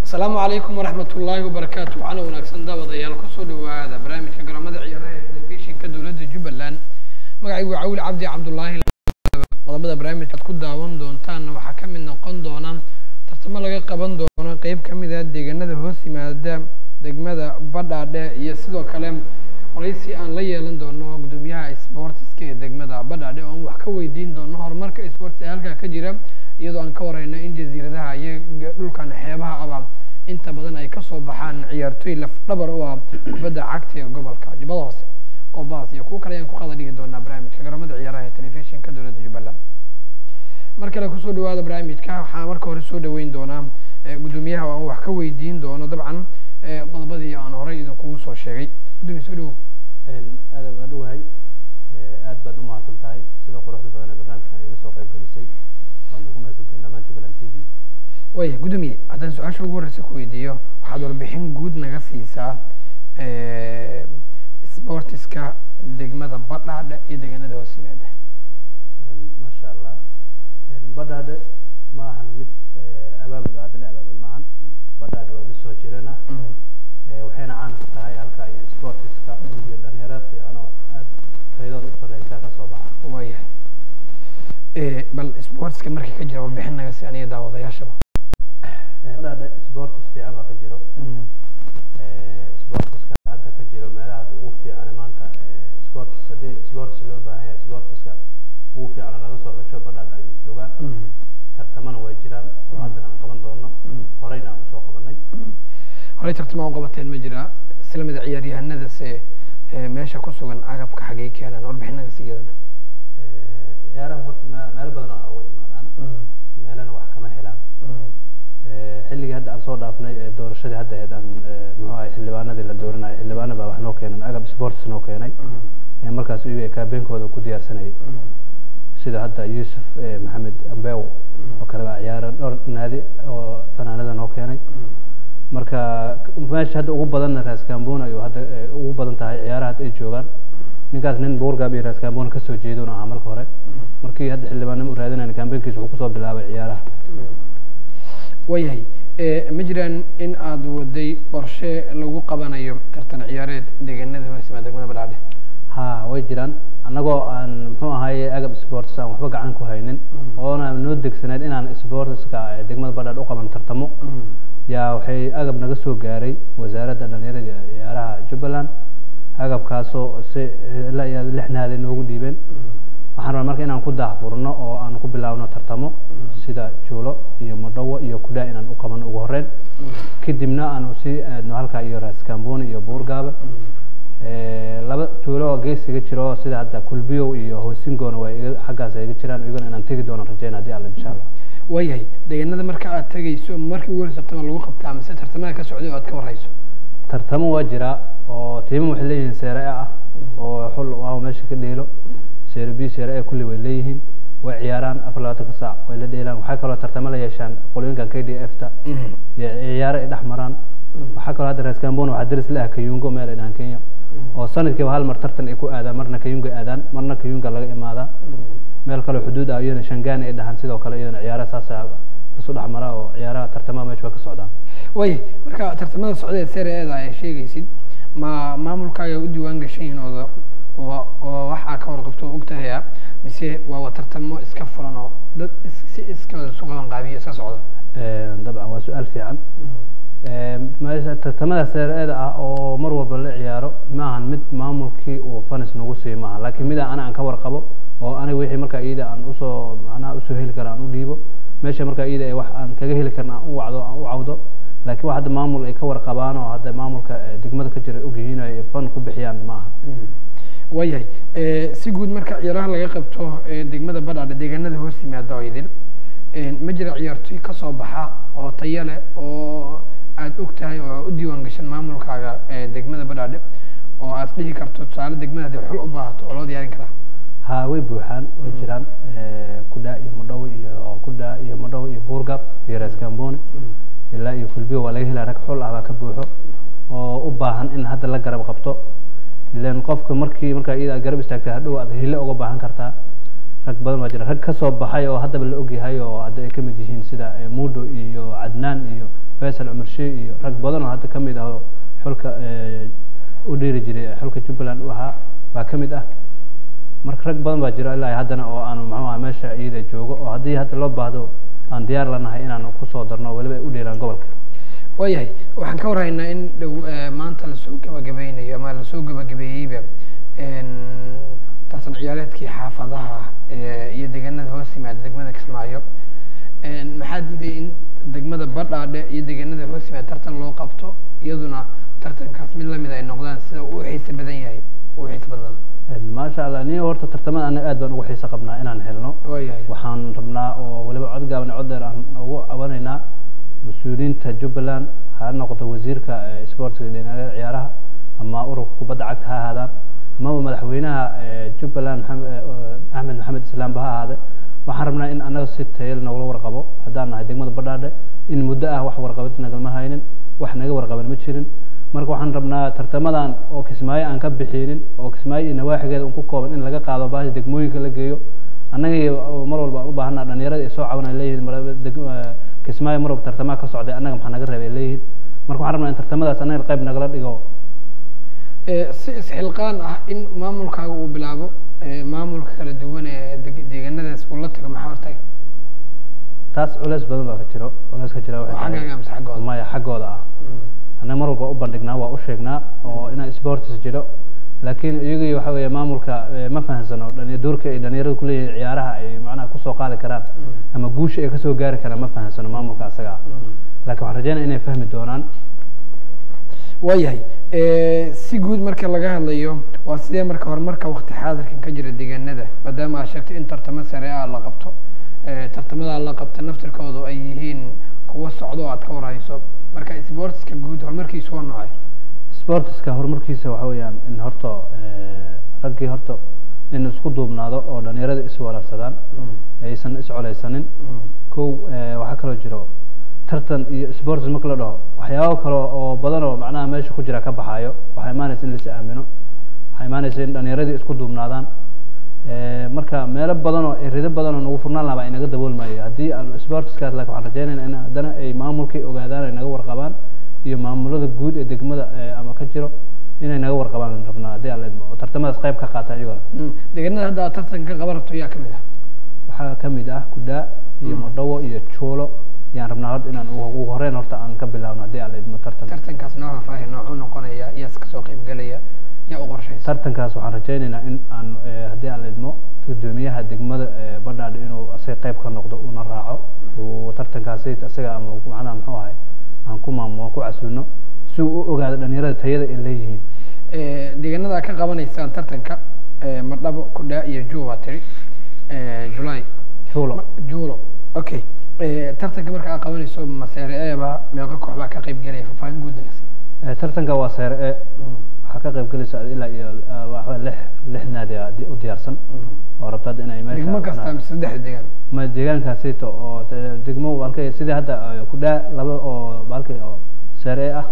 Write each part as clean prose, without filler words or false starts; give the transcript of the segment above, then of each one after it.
السلام عليكم ورحمة الله وبركاته. أنا ونكسن دابا يا القصود وهذا برامج كجرامة عيارها تلفزيون كدولة جبلان مقعي وعول عبد الله قضبة برامج تكون داون دونتان وحكم من نقن دونا ترتمى لقى قبن دونا قيب كم ذا دجنا ذا هوسي ما دا دجمة ذا بدأ دا يسدو كلام وليس أن لي لندن قدوميها سبورتس كي دجمة ذا بدأ دا وحكوي دين دون نهار مركز سبورتس هالك كجرا iyadoo aan ka warayno in jasiiradaha iyo dhulkan xeebaha aba inta badan ay ka soo baxaan ciyaartoy laf dhabar u ah kubadda cagta ee gobolka Jubbada Hoose oo baas iyo ku kale aan ku qada dhigi doonaa barnaamijka garamada ciyaaraha telefishinka dowladda Jubbaland marka la ku soo dhawaado barnaamijka waxaan marka hore soo dhaweyn doonaa gudoomiyaha oo wax ka weydiin doono dabcan qodobadii aan horey idinku soo sheegay gudoomiye soo dhaw aad u wahay aad baad u mahadsantahay sida quruxda badan ee barnaamijkan iga soo qayb galisay way gudoomiye haddaan su-aasha ugu horreysa ku weydiiyo waxaad warbixin guud naga siisaa sportiska degmada Badhaadhe iyo deegaanada hoos yimaada maasha allah Badhaadhe ma ahan mid abaabul hadda la abaabul maahan Badhaadhe waa mid soo jireen ah waxayna caan ku tahay halka ay sportiska iyo dhalinyarada fiican oo aad tayadooda u sareysa ka soo baxa waayahay bal sportska markii ka jira warbixin naga si aniga daawadayaashaba Badhaadhe sports fiican baa ka jiro sportska hadda ka jiro meelaha ugu fiican maanta sports loo baahan yahay sportska ugu fiican laga soo xusho Badhaadhe ayuu joogaa tartamana way jiraan oo hadda aan qaban doono horeyna aan soo qabanay horey tartamo u qabateen ma jira islamada ciyaaryahanada meesha ku sugan agabka xagee keenan warbixin naga si iyadana ciyaaraha horta meel badan waxa ugu imaadaan meelana wax kama helaan xilligii hadda aan soo dhaafnay doorashadii hadda aan muxuu ahay xildhibaanadii la dooranayay xildhibaano baa wax noo keenan agab sports noo keenay markaas iyaga kaabeenkooda ku diyaarsanayay sida hadda Yusuf Maxamed Ambeew oo kale baa ciyaaro dhowr naadi oo fanaanada noo keenay marka meesha hadda ugu badan Raas Kaamboon ayuu hadda ugu badan tahay ciyaaraha ay joogaan ninkaas nin Boorgaab iyo Raas Kaamboon ka soo jeedo ah marka hore markii hadda xildhibaanimo u raadinayna kaambeynkiisa wuxuu ku soo bilaabay ciyaaraha wayahay ma jiraan in aad waday qorshe lagu qabanayo tartan ciyaareed deegaanada hoos yimaada degmada Badhaadhe way jiraan anagoo aan muxuu ahaay agab sports aan waxba gacan ku haynin oo aan noo degsanayd inaan sportska degmada Badhaadhe u qaban tartamo yaa waxay agab naga soo gaaray wasaaradda dhalinyarada ciyaaraha Jubbaland agabkaasoo si la lixnaad noogu dhiibeen waxaan rabaa marka inaan ku daahfurno oo aan ku bilaawno tartamo sida juulo iyo madhawo iyo kudaa inaan u qabano ugu horreyn kadibna aan si aadno halka iyo Raas Kaamboon iyo Boorgaaba laba tuulo oo geesiga jiro sida hadda Kulbiyow iyo Hoosingoona way xaggaas ay jiraan iyagana inaan tagi doono rajeynaa hadii alla insha Allah wayahay deegaanada marka aad tagayso markii ugu horreysay tartamo lagu qabtaa mise tartamada ka socday oo aad ka warayso tartamo waa jira oo tiimo waxay leeyihiin seere ah oo xul waa meesha ka dheelo seere bi seere kulli way leeyihiin way ciyaaraan 24 saac way la dheelaan waxa kale oo tartamo la yeeshaan qolooyinkan KDF-ta iyo ciyaar ay dhaxmaraan waxa kale hadda Raas Kaamboon waxa diris la Kayungo meel ay Kenya oo sanadkiiba hal mar tartan ay ku aadaan marna Kayungo aadaan marna Kayungo laga imaada meel kale xuduud ah iyo Shangaan ay dhahan sidoo kale iyana ciyaaraha saas ah soo dhaxmara oo ciyaaraha tartamada meesha ka socdaan way marka tartamada socday seereeda ay sheegaysid maamulkaaga u diiwaan gashayn oo waxa ka warqabto ogtahay mise waa tartamo iska furan oo dad si iska suuqan qaabiyo iska socdo dabcan waa su'aal fiican meesha tartamada seereeda ah oo mar walba la ciyaaro ma ahan mid maamulkii uu fanis nagu siimaa laakiin mid aan ka warqabo oo aniga wixii marka iyada aan u soo heli karaan u dhiibo meesha marka iyada ay wax aan kaga heli karnaa u wacdo laakiin waxa maamul ay ka warqabaan oo hadda maamulka degmada ka jira ogyihiin ay fan ku bixiyaan ma aha wayahay si guud marka ciyaaraha laga qabto degmada Badhaadhe deegaanada hoos yimaada oo idil ma jira ciyaartoy ka soo baxa oo tayo leh oo aad ogtahay oo u diiwaan gashan maamulkaaga degmada Badhaadhe oo aad dhihi karto tusaale degmada xul u baahato oo loo diyaarin karaa way buuxaan way jiraan kudaa iyo madhawo iyo Boorgaab iyo Raas Kaamboon ilaa iyo Kulbiyo waa laga helaa rag xul ah ka buuxo oo u baahan in hadda la garab qabto ilaan qofka marka iyada garab istaagtay hadhow aad hile uga baahan kartaa rag badan waa jira rag ka soo baxay oo hadda la og yahay oo hadda ay kamid yihiin sida Muudo iyo Cadnaan iyo faysal cumar shey iyo rag badan oo hadda kamid ah xulka u dheeri jiray xulka Jubbaland u ahaa baa kamid ah marka rag badan baa jira ilaa haddana oo aan muxuu ahaa meesha iyada joogo oo haddii hadda loo baahdo aan diyaar lanahay inaan ku soo darno waliba ay u dheeraan gobolka waayahay waxaan ka warhaynaa in dhow maanta lasoo gabagabeynayo ama lasoo gabagabeeyeyba tartan ciyaareedkii xaafadaha iyo deegaanada hoos yimaada degmada Kismaayo maxaa diiday in degmada Badhaadhe iyo deegaanada hoos yimaada tartan loo qabto iyaduna tartankaas mid lamid ay noqdaan sida uu xiiso badan yahay uu xiiso badnaa ما شاء الله نيو ورت ترتمد أنا أدبن وحي سقبنا إن هلنا وحن ربنا ولبا عد قابنا عدر عوانينا مسؤولين تجبلان هالنقطة وزير كسبورت لنا عيارها أما أروح وبدعتها هذا ما هو مدحوينها جبلان أحمد محمد السلام بها هذا وحرمنا إن أنا ست هيلنا ولا ورقبه هدانا هديك ما بدأ إن مدة وح ورقبتنا قبل ما هينن وإحنا ورقبنا متشرين marka waxaan rabnaa tartamadan oo Kismaayo aan ka bixinin oo Kismaayo nawaaxigeeda uu ku kooban in laga qaado baahi degmooyinka la geeyo annaga mar walba u baahanaa dhalinyarada ay soo caawinay leeyihiin Kismaayo mar walba tartama ka socday annaga maxaa naga reebay leeyihiin marka waxaan rabnaa in tartamadaas annaga qayb nagala dhigo si isxilqaan ah in maamulkaaga uu bilaabo maamulka kala duwan ee deegaanadaas uu la tago maxaa hortay taas culays badan baa ka jiro xaggooda maya xaggooda ah أنا مرة بقبل waa u sheegnaa oo inay sports jiro laakiin iyagu waxa weeye maamulka ma fahansano doorka ay dhalinyaradu ku leeyihiin ciyaaraha ay macnaha ku soo qaadi karaan ama guusha ay ka soo gaari karaan ma fahansano maamulka asaga laakiin waxaan rajaynayaa inay fahmi doonaan waayahay si guud marka laga hadlayo waa sidee marka horumarka waqti xaadirkan ka jira deegaanada maadaama aad sheegtay in tartamo sare ah la qabto tartamada la qabta naftirkoodu ay yihiin kuwa socdo aad ka warhayso marka sportska guud horumarkiisu waa noocay sportska horumarkiisa waxa weeyaan in horta raggii horta in isku duubnaado oo dhalinyarada is walaarsadaan aysan is culeysanin kow waxa kale jiro tartan iyo sports marka la dhaho waxyaabo kale oo badan oo macnaha meesha ku jira ka baxayo waxa imaanaysa in la is aamino waxa imaanaysa in dhalinyarada isku duubnaadaan marka meelo badan oo rido badan oo nagu furnaan lahaa inaga daboolmayo haddii aan sportskaas laakiin waxaan rajaynaynaa in haddana ay maamulkii ogaadaan ay naga warqabaan iyo maamulada guud ee degmada ama ka jiro inay naga warqabaan rabnaa haddii aan leedmo oo tartamadaas qayb ka qaata iyagoo deegaanada hadda aad tartanka ka qaban rabto yaa kamid ah waxaa kamid ah Kudhaa iyo Madhawo iyo Juulo yaan rabnaa horta inaan ugu horeyn horta aan ka bilaabno haddii aan leedmo tartankaas nooca faahin noocuu noqonaya iyaas kasoo qayb galaya yaa u qorshaysan tartankaas waxaan rajaynaynaa in aan haddii aan leedmo gudoomiyaha degmada Badhaadhe inuu asaga qayb ka noqdo una raaco oo tartankaasi asaga ama macnaha muxuu ahay aan ku maamulo ku casuuno si uu u ogaado dhalinyarada tayada ay leeyihiin deegaanada ka qabanaysaan tartanka Madhawo Kudhaa iyo Juulo tiri July Juulo okay tartanka marka aad qabanayso maseereeba meeqa koox baa ka qayb galaya faahin guud tartanka waa seere waxaa ka qayb galaysa ilaa iyo waxa lix naadi u diyaarsan oo rabta inay meesha degmo kasta saddex deegaan ma deegaankaasi oo degmo walkay sidii hadda Kudhaa laba oo balkay oo sare ah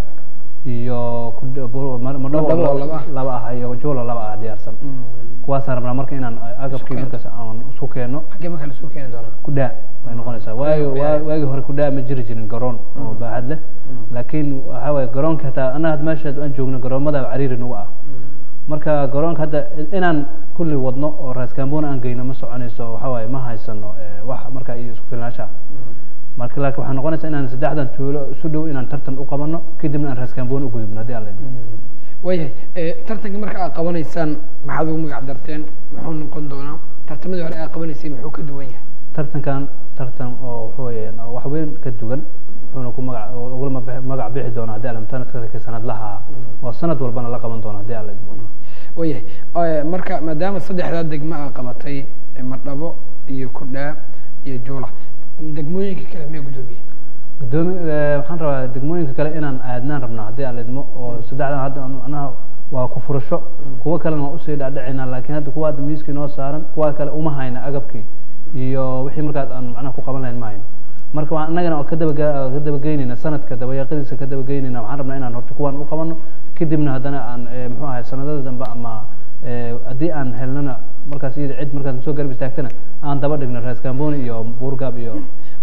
iyo Madhawo laba ah iyo Juulo laba ah diyaarsan kuwaas rabnaa marka inaan agabkii markaas aan isku keeno xagee marka la isku keeni doona Kudhaa way noqonaysaa waagi hore Kudhaa ma jiri jirin garoon oo baahad leh laakiin waxa weeye garoonka xitaa anaga meesha aan joogno garoomada cariiri nagu ah marka garoonka hadda inaan kulli wadno oo Raas Kaamboon aan geyno ma soconayso waxa weeye ma haysano wax marka iyo isku filnaanshaha marka laakiin waxaan noqonaysaa inaan saddexdan tuulo isu dhow inaan tartan u qabano kadibna aan Raas Kaamboon u gudubno haddii aan leedahay waayahay tartanka marka aad qabanaysaan maxaad ugu magac darteen muxuu noqon doonaa tartamadii hore aad qabanayseen muxuu ka duwan yahay tartankan tartan oo wuxuu weeyaan wax weyn ka duwan wuxuuna ku magac bixi doonaa haddii aan sanadka sanadlaha oo sanad walbana la qaban doona haddii aan leedahay waayahay marka maadaama saddexdaa degmo aad qabatay Madhawo iyo Kudhaa iyo Juulo degmooyinka kale miyaa gudoomiye waxaan rabaa degmooyinka kale inaan aadnaan rabnaa haddii aan leedmo oo saddexdan hadda macnaha waa ku furasho kuwa kalena waa usii dhaadhicinaa laakiin hadda kuwa hadda miiskii noo saaran kuwa kale uma hayna agabkii iyo wixii markaas aan macnaha ku qaban lahayn ma hayno marka waxaan annagana ka dabageynayna sanadka dabayaaqadiisa ka dabageynayna waxaan rabnaa inaan horta kuwaan u qabano kadibna haddana aan muxuu ahay sanadada dambe ama haddii aan helnana markaas iyada cid markaas soo garab istaagtana aan daba dhigno Raas Kaamboon iyo Buurgaab iyo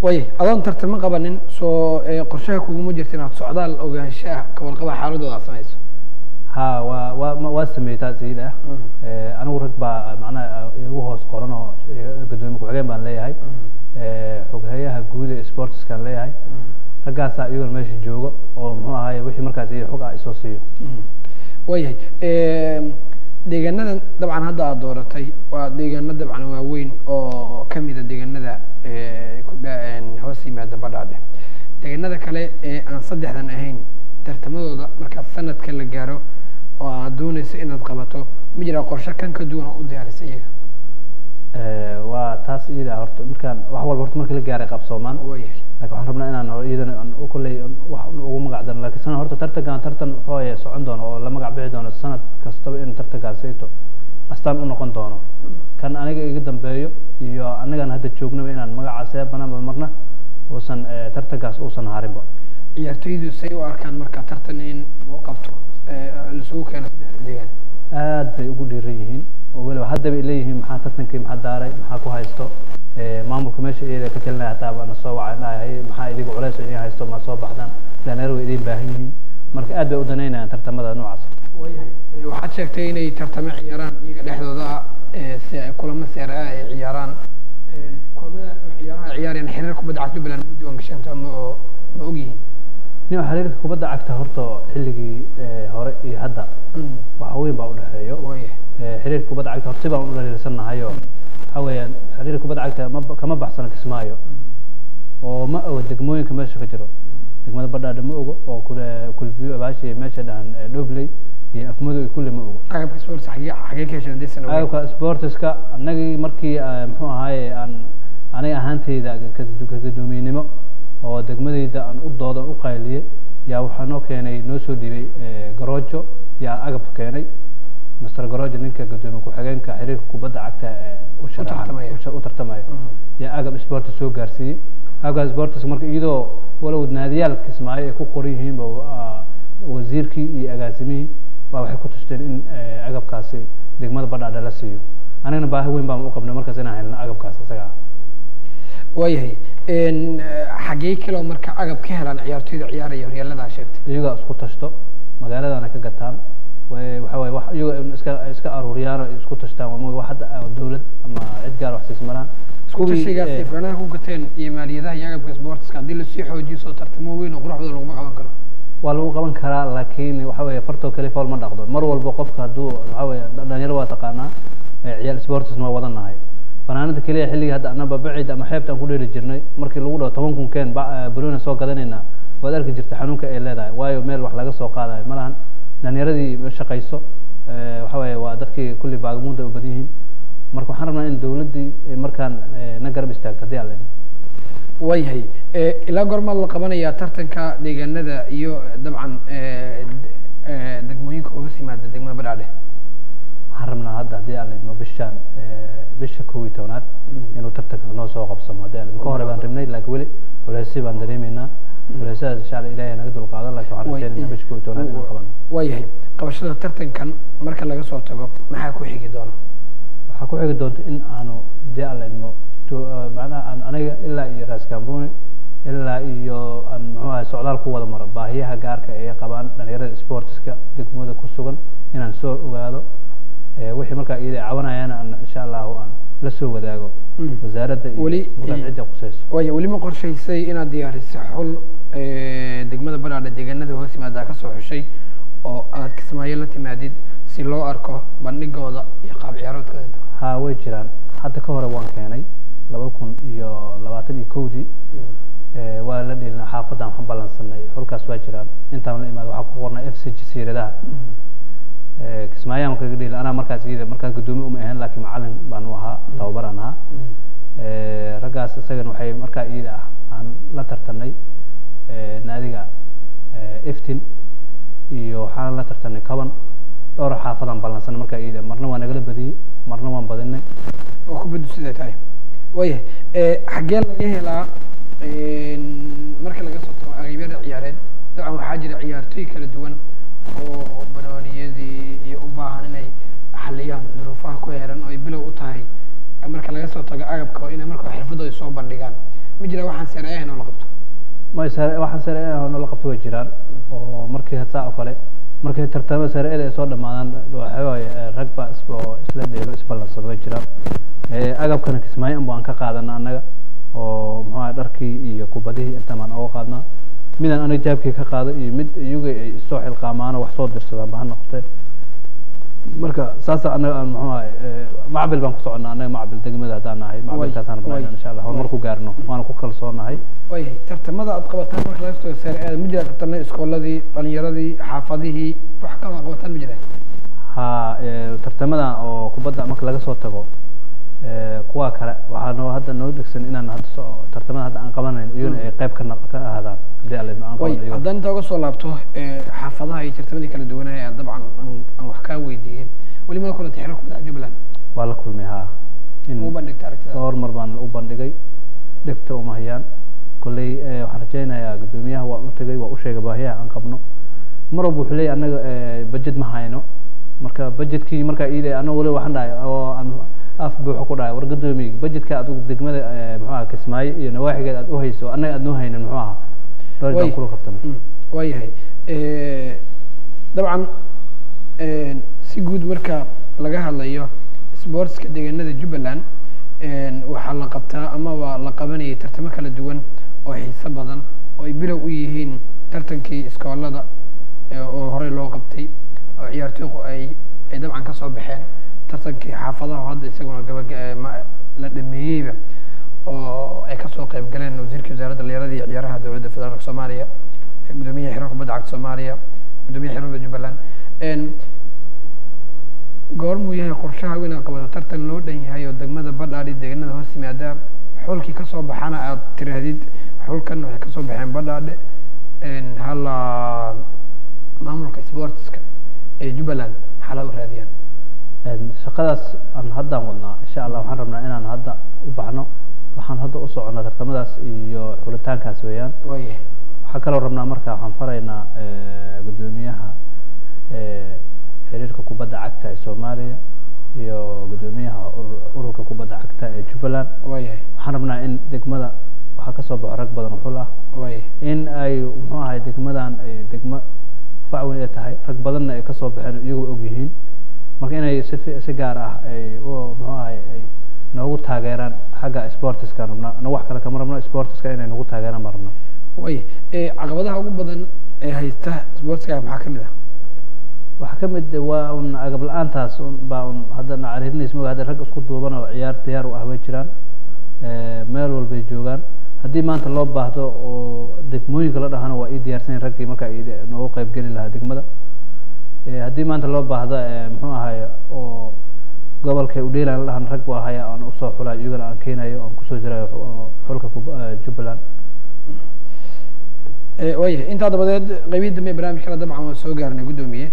way adoon tartamo qabanin soo qorshaha kuguma jirta inaad socdaal ogaanshaha ka warqaba xaaladooda aad samayso ها واسميتها زيادة أنا وركبة معناه هو سقرنا قدوم كوعين بان ليه هاي حقها جود سبورتس كان ليه هاي رجع سايور ماشي جوجا وهو هاي وحي مركزية حقها إسوسيو وياي deegaanadan dabcan hadda aad dooratay waa deegaano dabcan waaweyn oo ka mid ah deegaanada ku dhaaan hoos yimaada badhaadhe deegaanada kale ee aan saddexdan ahayn tartamadooda marka sanadka la gaaro oo aad doonayso inaad qabato ma jira qorshe kan ka duwan oo u diyaarisay iyaga waa taas iyada horta markaan wax walba horta markii la gaaray qabsoomaan laakiin waxaan rabnaa inaan iyadana kulley wax ugu magacdan laakiin sanad horta tartan wuxuu socon doono oo la magac bixi doono sanad kastaba in tartankaasayto astaan u noqon doono kan aniga iga dambeeyo iyo anagan hadda joognaba inaan magacaas banaanba marna uusan tartankaas uusan harinba ciyaartoydu say u arkaan marka tartan in loo qabto lisugu keeno saddexda deegaan aad bay ugu dhiiran yihiin oo waliba haddaba ay leeyihiin maxaa tartankii maxaa daaray maxaa ku haysto maamulka meesha iyada ka talinaya hataa bana soo wacay dhahay maxaa idiga culays inay haysto ma soo baxdaan dhalinyaro way idin baahan yihiin marka aad bay u danaynayaan tartamada noocaas waxaad sheegtay inay tartamo ciyaaraan iyaga dhexdooda si ay kulamo seera ah ay ciyaaraan kulamada ciyaaraha ciyaarayaan xiriir kubadda cagta Jubbaland u diiwaan gashanta ma ogyihiin nin xiriirka kubadda cagta horta xilligii hore iyo hadda waxa weyn baa u dhaxeeyo xiriirka kubadda cagta horta si baan u dhaliilsanahay waxa weeyaan xiriirka kubadda cagta kama baxsana Kismaayo oo ma oga degmooyinka meesha ka jiro degmada Badhaadhe ma ogo oo kulbiyo abaashi meesha dhahan Dhobley iyo afmadu kulli ma ogo agabka sports xagee ka heshay deesan agabka sportska anagii markii muxuu ahaay aan aniga ahaantayda ka guddoomiyenimo oo degmadayda aan u doodo u qayliyay yaa waxaa noo keenay noo soo dhibay garoojo yaa agab keenay master garoojo ninka guddoomiye ku-xigeenka xiriirka kubadda cagta u tartamaya yaa agab sport soo gaarsiiyey agab sports marka iyadoo walow naadiyaal Kismaayo ay ku qoran yihiin wasiirkii iyo agaasimihii baa waxay ku tusteen in agabkaasi degmada Badhaadhe la siiyo anigana baahi weyn baan u qabnay markaas inaan helno agabkaas isaga waayahay xagee kale marka agab ka helaan ciyaartoyda ciyaaraya horyaalada sheegtay iyaga isku tashto magaaladana ka gataan waxa way wax iyaga iska aruuriyaan oo isku tashtaan wax hadda dawlad ama cid gaar wax siismaraan isku tashigaas ifranaha ku gateen iyo maaliyadaha iyo agabka sportska hadii la sii xoojiyo soo tartamo weyn oo quruxda lagu qaban karo waa lagu qaban karaa laakiin waxa way farto kale fool ma dhaqdo mar walba qofka haduu waxa way dhalinyaro waa taqaanaa ciyaar sportsna waa wadanahay fanaanada kaliya xilliga hadda anaba bacid ama xeebtaan ku dheeli jirnay markii lagu dhaw 10 kun keen Bruno soo gadanayna waad arki jirtay xanuunka ay leedahay waayo meel wax laga soo qaadayo malahan dhalinyaradii shaqayso waxa way waa dadkii kulli baagmuunta u badan yihiin marka waxaan rabnaa in dawladii markaan na garab istaagto hadii aan leeyahay wayhay ilaa goorma la qabanaya tartanka deegaanada iyo dabcan degmooyinka uga yimaada degmada Badhaadhe waxaan rabnaa hadda hadii aan leeyahay bishaan bisha 12aad inuu tartanka noo soo qabsamo hadii aan ka hore baan rabnay laakiin wali culaysi baan dareemeynaa culaysaas insha Allah Ilaahay naga dul qaadan laakiin waxaan rabnaa bisha 12aad inaan qabano wayhay qabashada tartankan marka laga soo tago maxaa ku xigi doona waxaa ku xigi doonta in aanu hadii aan leeyahay macnaha aniga ilaa iyo Raas Kamboni ilaa iyo aan muxuu socdaal ku wada maro baahiyaha gaarka ay qabaan dhalinyarada sportska degmada ku sugan inaan soo ogaado wixii marka iyada caawinayaan insha Allah aan la soo wadaago wasaaradda iyo mudaacidda qusayso wali ma qorshaysay inaad diyaariso xul degmada Badhaadhe deegaanada hoos yimaada ka soo xushay oo aad Kismaayo la timaadid si loo arko bandhigooda iyo qaab ciyaaroodkooda ha way jiraan hadda ka hore waan keenay 2021 waa la dhilna xaafadan waxaan balansanay xulkaas waa jiraan intaan la imaado waxa ku qornay FC Jasiiradaha Kismaayo aan kaga dhilay ana markaas iyada markaas gudoomiye uma ahaan laakiin macallin baan u ahaa tababar aan ahaa ragaas isagan waxay markaa iyada aan la tartanay naadiga iftin iyo waxaan la tartanay kaban dhowr xaafadan balansanay markaa iyada marna waa nagala badiyay marna waan badinay oo ku badu sidee tahay waya xagee laga helaa marka laga soo tago aqaybada ciyaareed dabcan waxaa jira ciyaartoy kala duwan oo banooniyadii iyo u baahan inay xaliyaan duruufaha ku heeran oo ay bilow u tahay marka laga soo tago agabka inay marka xirfadooda soo bandhigaan ma jira waxaan sareeyahay inuu la qabto ma waxaan sareeyahay inuu la qabto way jiraan oo markii saa oo kale markii tartamada sareeyada ay soo dhamaadaan waxa waaye rag baa isla dheelo isballansado way jiraan agabkana kismaayo aan ka qaadanaa annaga oo muxuu ahaa dharkii iyo kubadihii intaan uga qaadnaa midaan aniga jaabkii ka qaado iyo mid iyaga ay soo xilqaamaan wax soo dirsadaan ba ha noqotee marka saas anaga aan muxuu ahay macbil baan ku soconaa anaga macbil degmada haddaan nahay macbilkaasaan rabnaa insha allah horumar ku gaarno waana ku kalsoonahay way tartamada aad qabataan marka laga soo sareeyada ma jira tartamada iskooladii dhalinyaradii xaafadihii wax kale aad qabataan ma jira ha tartamada oo kubadda marka laga soo tago kuwa kale waxaanu hadda noo degsan inaan hadda tartamada hadda aan qabanayn iyaguna ay qayb ka ahaadaan haddii alle aan qabanayo haddaan inta uga soo laabto xaafadaha iyo tartamadii kala duwanaya dabcan aan wax kaa weydiiyey weli ma la kulantay xiriirka kubadda Jubbaland waa la kulmay haa u bandhigtay aragtida dhowr mar baan u bandhigay dhegta uma hayaan kolley waxaan rajaynayaa guddoomiyaha waa u tagay waa u sheegay baahiyaha aan qabno mar walba wuxuu leeyahay annaga budget ma hayno marka budgetkii markaa iiday anaga weli waxaan dhahay oo aan af buuxo ku dhahay war guddoomiye budgetka adigu degmada muxuu ahaa Kismaayo iyo nawaaxigeed aad u hayso annaga aad noo haynin muxuu ahaa dhowr baan kula qabtamay waa yahay dabcan si guud marka laga hadlayo sportska deegaanada Jubbaland waxaa la qabtaa ama waa la qabanayay tartamo kala duwan oo xiiso badan oo ay bilow u yihiin tartankii iskoolada oo horey loo qabtay oo ciyaartooygu ay dabcan ka soo baxeen tartankii xaafadaha hadda isaguna la dhameeyeyba oo ay kasoo qayb galeen wasiirka wasaaradda dhalinyarada iyo ciyaaraha dowladda federaalka Soomaaliya gudoomiyaha xiriirka kubadda cagta Soomaaliya gudoomiyaha xiriirka Jubbaland goormuu yahay qorshaha inaad qabato tartan loo dhan yahay oo degmada Badhaadhe deegaanada hoos yimaada xulkii kasoo baxana aad tirahdid xulkan waxay kasoo baxeen Badhaadhe hala maamulka sportska ee Jubbaland xalal u raadiyaan shaqadaas aan haddaan wadnaa insha allah waxaan rabnaa inaan hadda u baxno waxaan hadda u soconaa tartamadaas iyo xulitaankaas weeyaan waxaa kaloo rabnaa marka waxaan faraynaa guddoomiyaha xiriirka kubadda cagta ee Soomaaliya iyo guddoomiyaha ururka kubadda cagta ee Jubbaland waxaan rabnaa in degmada waxaa kasoo baxo rag badan xul ah in ay muxuu ahay degmadan ay degmo facweyn ay tahay rag badanna ay kasoo baxeen iyagoo og yihiin marka inay si gaar ah ay muxuu ahay ay noogu taageeraan xagga sportiska rabnaa ana wax kale kama rabno sportiska inay noogu taageeraan baan rabnaa caqabadaha ugu badan ee haysta sportska maxaa kamid ah waxaa kamid waa un agab la-aantaas baa un hadda nacarinaysa ma hadda rag isku duuban oo ciyaar diyaar u ah way jiraan meel walbay joogaan haddii maanta loo baahdo oo degmooyinka la dhahana waa ii diyaarsan raggii markaa noogu qayb geli lahaa degmada haddii maanta loo baahdo muxuu ahay oo gobolka udheelan la dhahan rag waa haya aan usoo xulayo iyagana aan keenayo aan kusoo jirayo xulka Jubbaland waayahay intaa dabadeed qaybihii dambe barnaamij kale dabcan waan soo gaarnay guddoomiye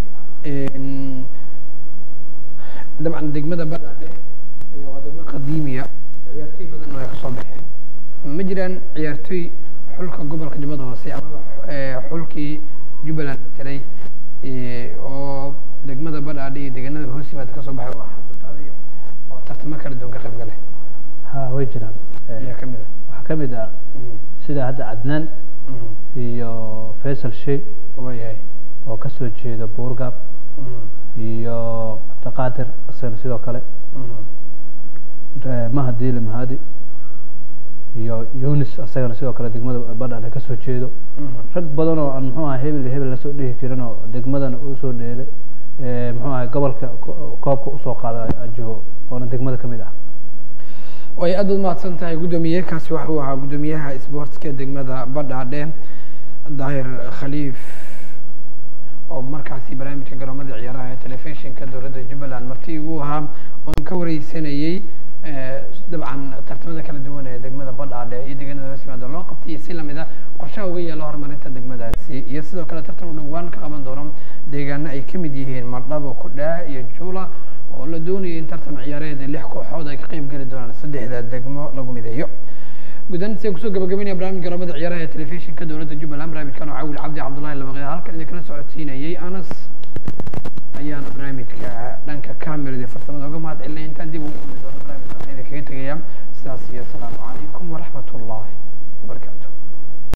dabcan degmada Badhaadhe waa degmo qadiimiya ciyaartooy badan oo ay kasoo baxeen ma jiraan ciyaartooy xulka gobolka Jubbada Hoose ama xulkii Jubbaland tiray oo degmada Badhaadhe iyo deegaanada hoos yimaada kasoo baxay oo xasuustaadiyo oo tartamo kala duwan ka qayb galay ha way jiraan waxaa kamid ah sida hadda Cadnaan iyo Faisal Sheikh oo kasoo jeeda Buurgaab iyo Taqaadir asagana sidoo kale Mahadile Mahadi iyo Yunus asagana sidoo kale degmada Badhaadhe kasoo jeedo rag badan oo aan muxuu ahaa hebel lasoo dhihi jirin oo degmadana usoo dheelay muxuu ahaa gobolka koobka usoo qaada joogo oona degmada kamid ah way aad baad mahadsan tahay guddoomiye kaasi wuxuu ahaa guddoomiyaha sportska degmada Badhaadhe Daahir Khaliif oo markaasi barnaamijka garoomada ciyaaraha ee telefishinka dowladda Jubbaland martii uu ahaa oon ka wareysanayay dabcan tartamada kala duwan ee degmada Badhaadhe iyo deegaanada hoos yimaada loo qabtay si lamid ah qorshaha uga yaala horumarinta degmadaasi iyo sidoo kale tartan u dhawaan ka qaban doono deegaano ay kamid yihiin Mardhabo Kudhaa iyo Juula oo la doonayo in tartan ciyaareed 6 kooxood ay ka qayb gali doonaan 3 degmo lagu mideeyo gudan si kusoo gabagabeynaya barnaamijka garoomada ciyaaraha ee telefishinka dowladda Jubbaland barnaamijkan oo Caawil Cabdi Cabdullaahi Labaqi halkan idin kala socodsiinayay Anas ayaana barnaamijka dhanka kaamirada farsamada uga mahad celinay intaan dib ugu kulmi doono barnaamijka idin kaga tagaya sidaas iyo salaamu calaykum waraxmatullaahi wabarakaatu